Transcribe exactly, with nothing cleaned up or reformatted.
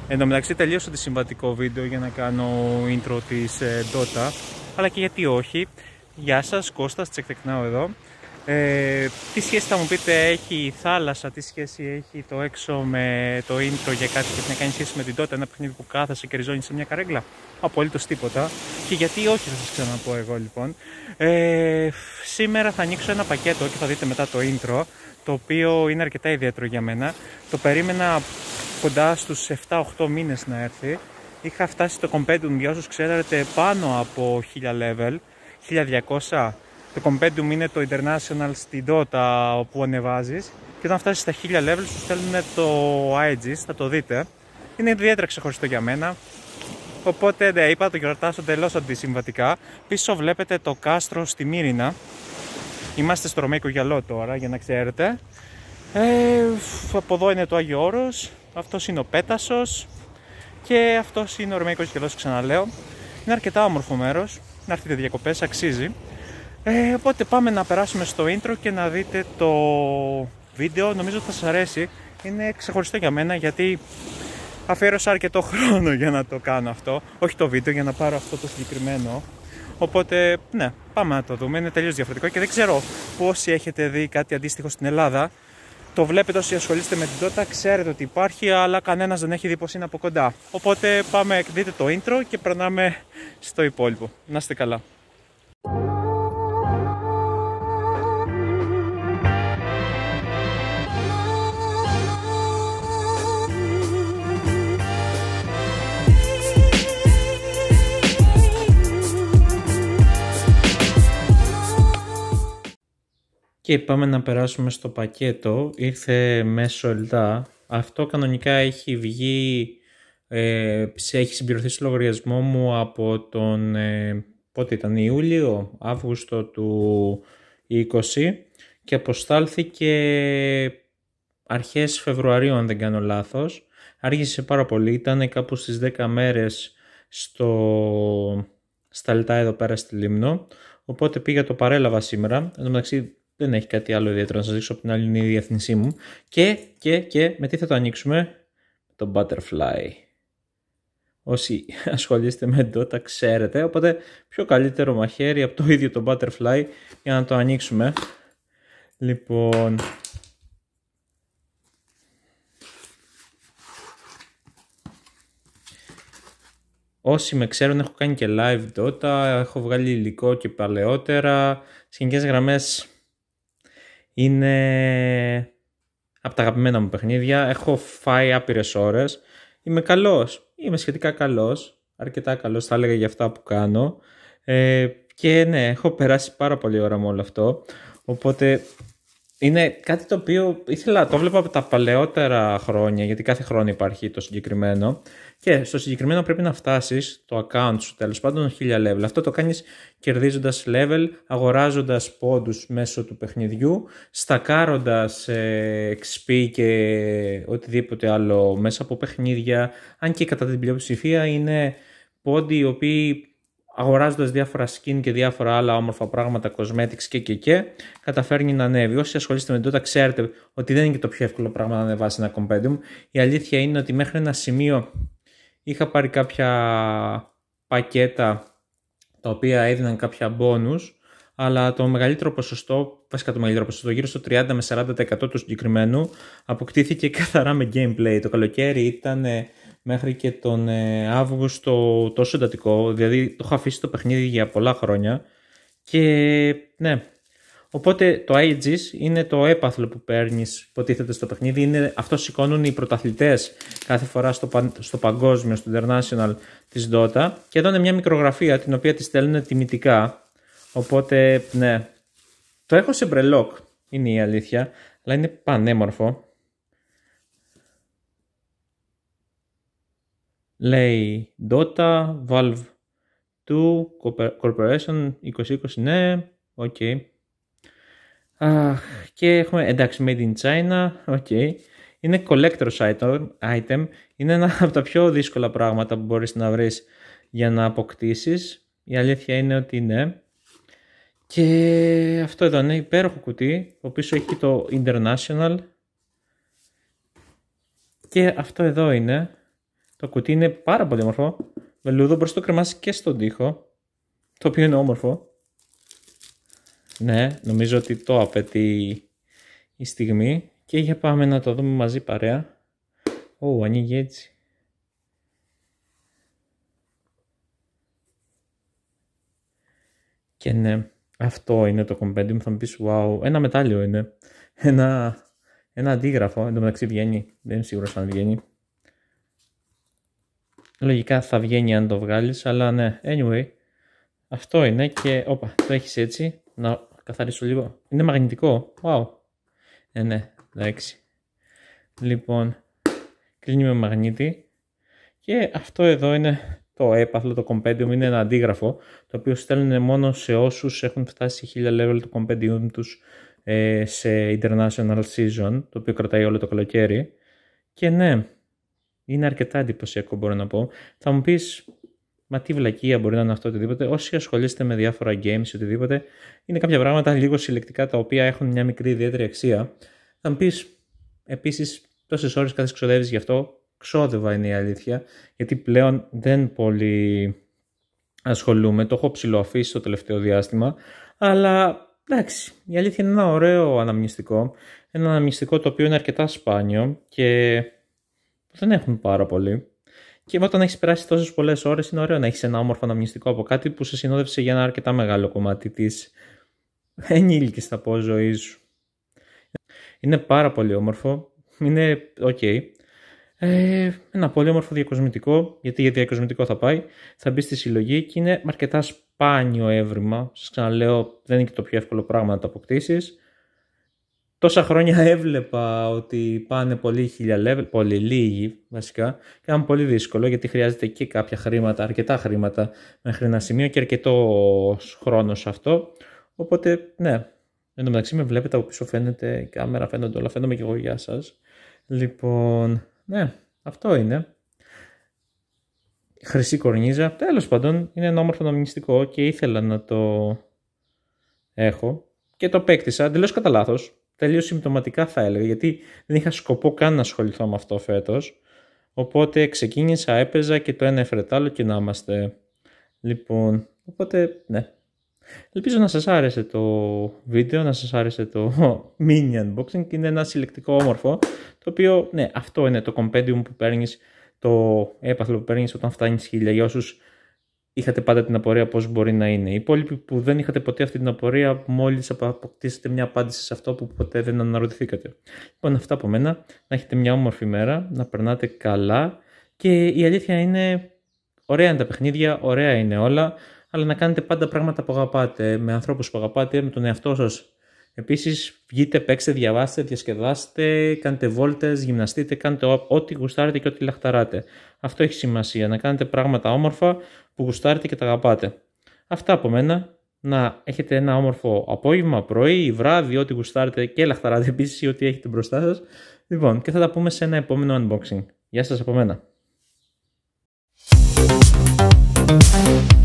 Εν τω μεταξύ τελείωσα το συμβατικό βίντεο για να κάνω intro της ε, Dota, αλλά και γιατί όχι. Γεια σας, Κώστας, τσεκτεκνάω εδώ. Ε, τι σχέση θα μου πείτε έχει η θάλασσα, τι σχέση έχει το έξω με το intro για κάτι που έχει να κάνει σχέση με την Dota, ένα παιχνίδι που κάθεσαι και ριζώνει σε μια καρέγκλα? Απολύτως τίποτα. Και γιατί όχι, θα σας ξαναπώ εγώ λοιπόν. Ε, σήμερα θα ανοίξω ένα πακέτο και θα δείτε μετά το intro, το οποίο είναι αρκετά ιδιαίτερο για μένα. Το περίμενα κοντά στους επτά οκτώ μήνες να έρθει. Είχα φτάσει στο Compendium, για όσους ξέρετε, πάνω από χίλια level, χίλια διακόσια. Το Compendium είναι το International στην Dota όπου ανεβάζεις, και όταν φτάσεις στα χίλια level σου στέλνουν το Aegis, θα το δείτε. Είναι ιδιαίτερα ξεχωριστό για μένα. Οπότε ναι, είπα το γιορτάσω τελώς αντισυμβατικά. Πίσω βλέπετε το κάστρο στη Μύρινα. Είμαστε στο Ρωμαϊκό Γυαλό τώρα, για να ξέρετε. Ε, από εδώ είναι το Άγιο Όρος, αυτός είναι ο Πέτασος και αυτός είναι ο Ρωμαϊκός Γυαλός, ξαναλέω. Είναι αρκετά όμορφο μέρος, να έρθετε διακοπές, αξίζει. Ε, οπότε πάμε να περάσουμε στο intro και να δείτε το βίντεο. Νομίζω ότι θα σας αρέσει. Είναι ξεχωριστό για μένα γιατί αφιέρωσα αρκετό χρόνο για να το κάνω αυτό. Όχι το βίντεο, για να πάρω αυτό το συγκεκριμένο. Οπότε ναι, πάμε να το δούμε. Είναι τελείως διαφορετικό και δεν ξέρω πόσοι έχετε δει κάτι αντίστοιχο στην Ελλάδα. Το βλέπετε όσοι ασχολείστε με την Dota, ξέρετε ότι υπάρχει, αλλά κανένας δεν έχει δει πως είναι από κοντά. Οπότε πάμε, δείτε το intro και περνάμε στο υπόλοιπο. Να είστε καλά. Και πάμε να περάσουμε στο πακέτο. Ήρθε μέσω Ελτά. Αυτό κανονικά έχει βγει, ε, έχει συμπληρωθεί στο λογαριασμό μου από τον, ε, πότε ήταν, Ιούλιο, Αύγουστο του είκοσι, και αποστάλθηκε αρχές Φεβρουαρίου αν δεν κάνω λάθος. Άργησε πάρα πολύ, ήταν κάπου στις δέκα μέρες στο, στα Ελτά εδώ πέρα στη Λίμνο. Οπότε πήγα, το παρέλαβα σήμερα. Εν τω μεταξύ δεν έχει κάτι άλλο ιδιαίτερο να σας δείξω, από την άλλη είναι η διεύθυνσή μου. Και, και, και, με τι θα το ανοίξουμε? Το Butterfly. Όσοι ασχολείστε με Dota ξέρετε, οπότε πιο καλύτερο μαχαίρι από το ίδιο το Butterfly για να το ανοίξουμε. Λοιπόν, όσοι με ξέρουν, έχω κάνει και live Dota, έχω βγάλει υλικό και παλαιότερα. Σε γενικές γραμμές είναι από τα αγαπημένα μου παιχνίδια. Έχω φάει άπειρες ώρες. Είμαι καλός. Είμαι σχετικά καλός. Αρκετά καλός θα έλεγα για αυτά που κάνω. Ε, και ναι, έχω περάσει πάρα πολύ ώρα με όλο αυτό. Οπότε είναι κάτι το οποίο ήθελα, το βλέπω από τα παλαιότερα χρόνια, γιατί κάθε χρόνο υπάρχει το συγκεκριμένο. Και στο συγκεκριμένο πρέπει να φτάσεις το account σου τέλος πάντων χίλια level. Αυτό το κάνεις κερδίζοντας level, αγοράζοντας πόντους μέσω του παιχνιδιού, στακάροντας ε, εξ πι και οτιδήποτε άλλο μέσα από παιχνίδια. Αν και κατά την πλειοψηφία είναι πόντοι οι οποίοι, αγοράζοντας διάφορα skin και διάφορα άλλα όμορφα πράγματα, cosmetics και και και, καταφέρνει να ανέβει. Όσοι ασχολείστε με Dota ξέρετε ότι δεν είναι και το πιο εύκολο πράγμα να ανεβάσει ένα Compendium. Η αλήθεια είναι ότι μέχρι ένα σημείο είχα πάρει κάποια πακέτα τα οποία έδιναν κάποια bonus, αλλά το μεγαλύτερο ποσοστό, βασικά το μεγαλύτερο ποσοστό, γύρω στο τριάντα με σαράντα τοις εκατό του συγκεκριμένου, αποκτήθηκε καθαρά με gameplay. Το καλοκαίρι ήταν μέχρι και τον Αύγουστο τόσο εντατικό, δηλαδή το έχω αφήσει το παιχνίδι για πολλά χρόνια και ναι. Οπότε το Aegis είναι το έπαθλο που παίρνεις, υποτίθεται, στο παιχνίδι. Είναι, αυτό σηκώνουν οι πρωταθλητές κάθε φορά στο, στο παγκόσμιο, στο international της Dota. Και εδώ είναι μια μικρογραφία την οποία τη στέλνουν τιμητικά. Οπότε ναι, το έχω σε μπρελόκ, είναι η αλήθεια, αλλά είναι πανέμορφο. Λέει Dota, Valve δύο, Corporation είκοσι είκοσι, ναι, οκ. Okay. Αχ, και έχουμε, εντάξει, Made in China, ok. Είναι collector's item, είναι ένα από τα πιο δύσκολα πράγματα που μπορείς να βρεις για να αποκτήσεις. Η αλήθεια είναι ότι ναι. Και αυτό εδώ είναι υπέροχο κουτί, το πίσω έχει το International. Και αυτό εδώ είναι Το κουτί είναι πάρα πολύ όμορφο. Βελούδο, μπορείς να το κρεμάσεις και στον τοίχο. Το οποίο είναι όμορφο. Ναι, νομίζω ότι το απαιτεί η στιγμή. Και για πάμε να το δούμε μαζί παρέα. Ω, ανοίγει έτσι. Και ναι, αυτό είναι το compendium. Θα μου πεις, wow, ένα μετάλλιο είναι. Ένα, ένα αντίγραφο. Εν τω μεταξύ βγαίνει. Δεν είμαι σίγουρος αν βγαίνει. Λογικά θα βγαίνει αν το βγάλεις, αλλά ναι, anyway. Αυτό είναι και, όπα, το έχεις έτσι. Να καθαρίσω λίγο. Είναι μαγνητικό. Wow. Ε, ναι, εντάξει. Λοιπόν, κλείνει με μαγνήτη. Και αυτό εδώ είναι το έπαθλο, το compendium. Είναι ένα αντίγραφο, το οποίο στέλνουν μόνο σε όσους έχουν φτάσει σε χίλια level το compendium τους ε, σε International Season, το οποίο κρατάει όλο το καλοκαίρι. Και ναι, είναι αρκετά εντυπωσιακό, μπορώ να πω. Θα μου πεις, μα τι βλακεία μπορεί να είναι αυτό, οτιδήποτε. Όσοι ασχολείστε με διάφορα games, οτιδήποτε, είναι κάποια πράγματα λίγο συλλεκτικά τα οποία έχουν μια μικρή ιδιαίτερη αξία. Θα μου πεις, επίσης, τόσες ώρες κάθε ξοδεύεις γι' αυτό. Ξόδευα είναι η αλήθεια, γιατί πλέον δεν πολύ ασχολούμαι. Το έχω ψιλοαφήσει το τελευταίο διάστημα. Αλλά εντάξει, η αλήθεια είναι ένα ωραίο αναμνηστικό. Ένα αναμνηστικό το οποίο είναι αρκετά σπάνιο και δεν έχουν πάρα πολύ. Και όταν έχεις περάσει τόσες πολλές ώρες, είναι ωραίο να έχεις ένα όμορφο αναμνηστικό από κάτι που σε συνόδευσε για ένα αρκετά μεγάλο κομμάτι της ενήλικης, θα πω, ζωής σου. Είναι πάρα πολύ όμορφο. Είναι ok. Ε, ένα πολύ όμορφο διακοσμητικό. Γιατί για διακοσμητικό θα πάει. Θα μπει στη συλλογή και είναι αρκετά σπάνιο έβριμα. Σας ξαναλέω, δεν είναι και το πιο εύκολο πράγμα να το αποκτήσεις. Τόσα χρόνια έβλεπα ότι πάνε πολύ χίλια level, πολύ λίγοι βασικά, και ήταν πολύ δύσκολο γιατί χρειάζεται και κάποια χρήματα, αρκετά χρήματα μέχρι ένα σημείο και αρκετό χρόνο σε αυτό. Οπότε, ναι, εν τω μεταξύ με βλέπετε από πίσω, φαίνεται η κάμερα, φαίνονται όλα, φαίνομαι και εγώ, γεια σας. Λοιπόν, ναι, αυτό είναι. Χρυσή κορνίζα, τέλος πάντων, είναι ένα όμορφο αναμνηστικό και ήθελα να το έχω και το απέκτησα, εντελώς κατά λάθος. Τελείως συμπτωματικά θα έλεγα, γιατί δεν είχα σκοπό καν να ασχοληθώ με αυτό φέτος. Οπότε ξεκίνησα, έπαιζα και το ένα έφερε το άλλο και να είμαστε. Λοιπόν, οπότε ναι. Ελπίζω να σας άρεσε το βίντεο, να σας άρεσε το mini unboxing. Είναι ένα συλλεκτικό όμορφο, το οποίο, ναι, αυτό είναι το compendium που παίρνεις, το έπαθλο που παίρνεις όταν φτάνεις χίλια, για όσους είχατε πάντα την απορία πώς μπορεί να είναι. Οι υπόλοιποι που δεν είχατε ποτέ αυτή την απορία, μόλις αποκτήσετε μια απάντηση σε αυτό που ποτέ δεν αναρωτηθήκατε. Λοιπόν, αυτά από μένα. Να έχετε μια όμορφη μέρα, να περνάτε καλά και η αλήθεια είναι, ωραία είναι τα παιχνίδια, ωραία είναι όλα, αλλά να κάνετε πάντα πράγματα που αγαπάτε, με ανθρώπους που αγαπάτε, με τον εαυτό σας. Επίσης, βγείτε, παίξτε, διαβάστε, διασκεδάστε, κάντε βόλτες, γυμναστείτε, κάντε ό,τι γουστάρετε και ό,τι λαχταράτε. Αυτό έχει σημασία, να κάνετε πράγματα όμορφα που γουστάρετε και τα αγαπάτε. Αυτά από μένα. Να έχετε ένα όμορφο απόγευμα, πρωί, βράδυ, ό,τι γουστάρετε και λαχταράτε επίσης ή ό,τι έχετε μπροστά σας. Λοιπόν, και θα τα πούμε σε ένα επόμενο unboxing. Γεια σας από μένα.